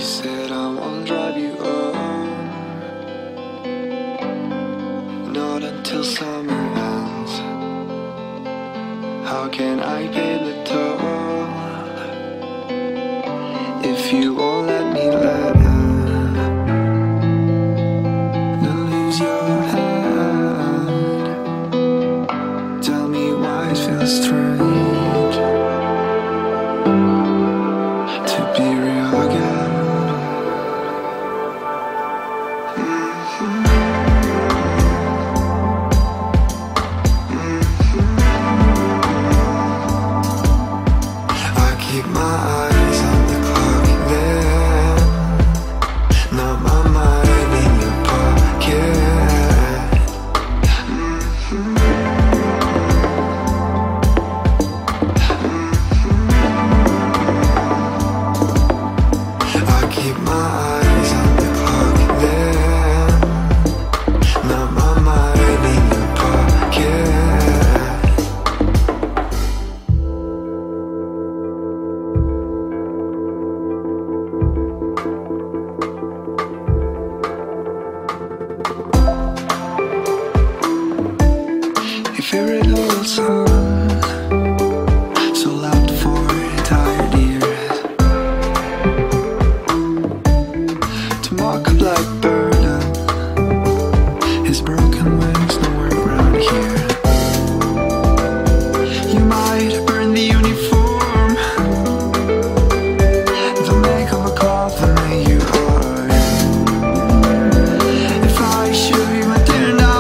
said I won't drive you home, not until summer ends. How can I pay the toll if you won't let me land? Then lose your head. Tell me why it feels strange to be real again. Keep my eyes on the clock then, not my mind in your pocket. I keep my eyes on the clock then, not my mind in your pocket. Favorite old song, so loud for tired ears, to mock a blackbird and his broken wings nowhere around here. You might burn the uniform, the make of a coffin that you are. If I should be my dinner now,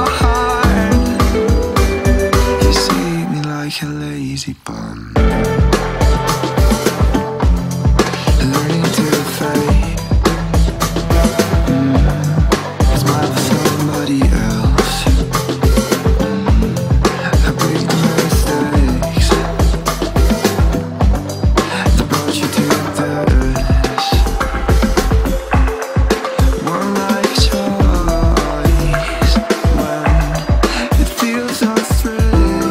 like a lazy bum, learning to fade, smile for somebody else. I break the mistakes that brought you to this. One life choice when it feels so strange.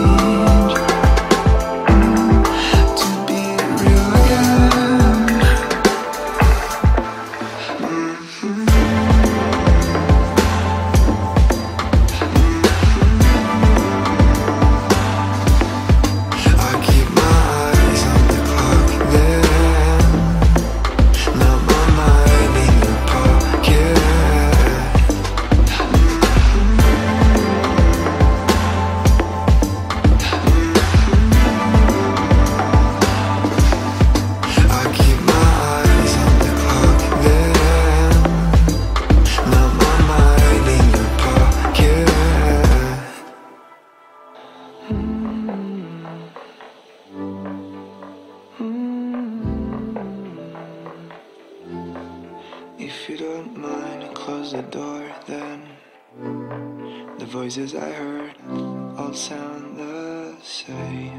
If you don't mind, close the door then. The voices I heard all sound the same.